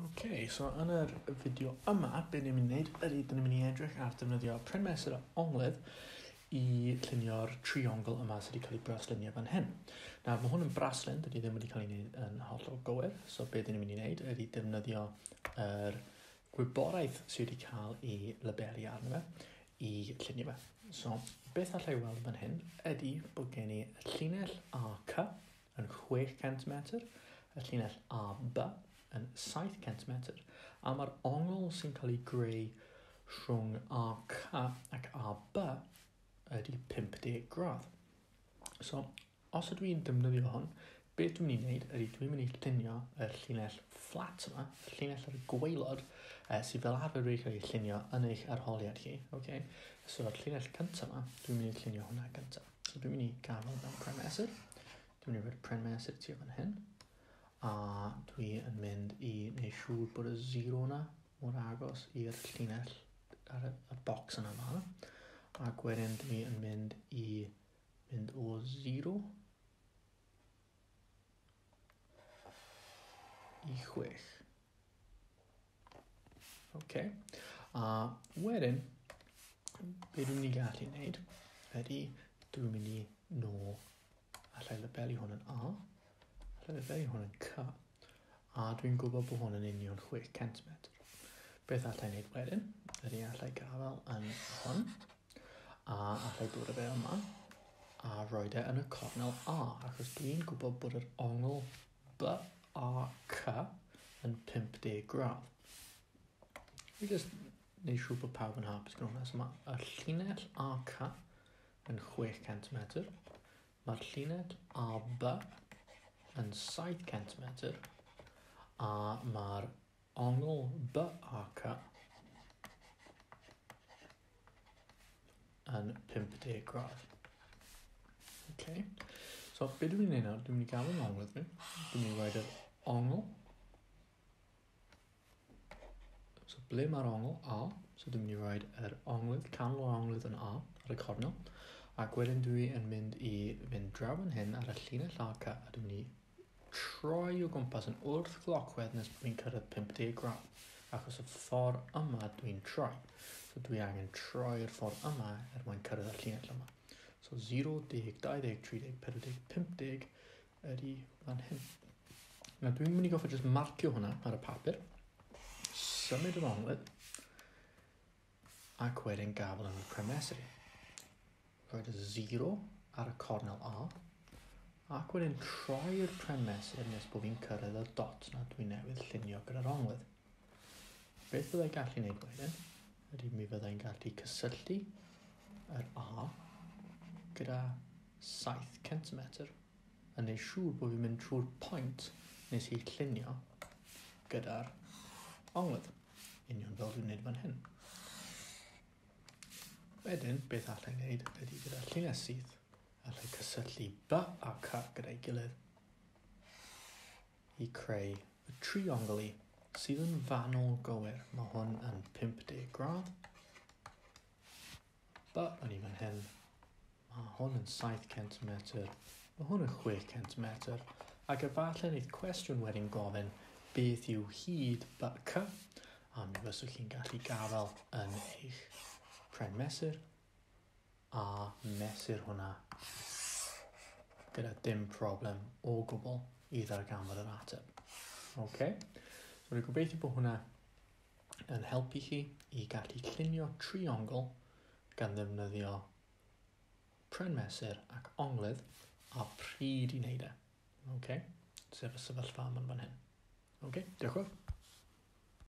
Okay, so yn yr fideo yma, be ni'n mynd i wneud ydy dyn ni'n mynd i edrych ar defnyddio Pren, Mesur a Onglydd i llunio'r triongl yma sydd wedi cael ei braslunio fan hyn. Nawr, mae hwn yn braslun, dydy ddim wedi cael ei wneud yn hollol gywir, so be dyn ni'n mynd i wneud ydy defnyddio yr gwybodaeth sydd wedi cael ei labelu arno fe i llunio fe. So, beth allai weld fan hyn ydy bod gen i y llinell AC yn 6 cm, y llinell AB yn 7 cm, a mae'r ongl sy'n cael ei greu rhwng AC ac AB ydy 50 gradd. So, os ydw i'n defnyddio hwn, beth dwi'n mynd i wneud ydy dwi'n mynd i llunio y llinell fflat yma, y llinell ar y gwaelod, sydd fel arfer wedi cael ei llunio yn eich arholiad chi. Okay? So, yr llinell cyntaf yma, dwi'n mynd i llunio hwnna gyntaf. So, dwi'n mynd i gafel mewn Pren, Mesur. Dwi'n mynd i roed Pren, Mesur tu fan hyn. A dwi yn mynd i wneud siŵr bod y 0 yna mor agos i'r llinell ar y bocs yna fan. Ac wedyn dwi yn mynd o 0 i 6. Okay. A wedyn, be dwi'n mynd i gallu wneud ydy dwi'n mynd i allai labelu hwn yn A, allai labelu hwn yn C, a dwi'n gwybod bod hwn yn union 6 cm. Beth allai wneud wedyn ydy allai gafel yn hwn, a allai dod o fe yma, a roed e yn y cornel A, achos dwi'n gwybod bod yr ongl B a C yn 50 gradd. Fi jyst wneud siŵr bod pawb yn hapus gyda hwnna. So mae y llinell AC yn 6 cm, mae'r llinell AB yn 7 cm, a mae'r ongl BAC yn 50 gradd. Okay. So, beth dwi'n mynd i wneud nawr? Dwi'n mynd i gafel yn onglydd fi. Dwi'n mynd i roed yr ongl. So, ble mae'r ongl? A. So, dwi'n mynd i roed yr onglydd, canol o'r onglydd yn A, ar y cornel. Ac wedyn dwi yn mynd i fynd draw yn hyn ar y llinell AC, a dwi'n mynd i troi o gwmpas yn wrth glocwedd nes bod fi'n cyrraedd 50 gradd. Achos y ffordd yma dwi'n troi. So dwi angen troi'r ffordd yma mwyn cyrraedd y llinell yma. So 0, 10, 20, 30, 40, 50 ydy fan hyn. Nawr dwi'n mynd i goffa jyst marcio hwnna ar y papur. Symud yr onglydd. Ac wedyn gafel yn y Pren, Mesur. Roed y 0 ar y cornel A. Ac wedyn troi'r Pren, Mesur nes bod fi'n cyrraedd y dot na dwi'n newydd llunio gyda'r onglydd. Beth fyddai gallu wneud wedyn ydy mi fyddai'n gallu cysylltu yr A gyda 7 cm yn neud siŵr bod fi'n mynd trwy'r pwynt nes i llunio gyda'r onglydd. Union fel dwi'n wneud fan hyn. Wedyn, beth allai'n wneud ydy gyda llinell sydd allai cysylltu B a C gyda'i gilydd i creu y triongl sydd yn fanwl gywir. Mae hwn yn 50 gradd. B yn i fan hyn. Mae hwn yn 7 cm. Mae hwn yn 6 cm. Ac efallai wneud cwestiwn wedyn gofyn beth yw hyd B C, a mi fyswch chi'n gallu gafel yn eich Pren, Mesur a mesur hwnna gyda dim problem o gwbl i ddarganfod yr ateb. Okay? So, dwi'n gobeithio bod hwnna yn helpu chi i gallu llunio triongl gan ddefnyddio Pren, Mesur ac onglydd a pryd i wneud e. Okay? Sef y sefyllfa yma fan hyn. Okay? Diolch yn fawr.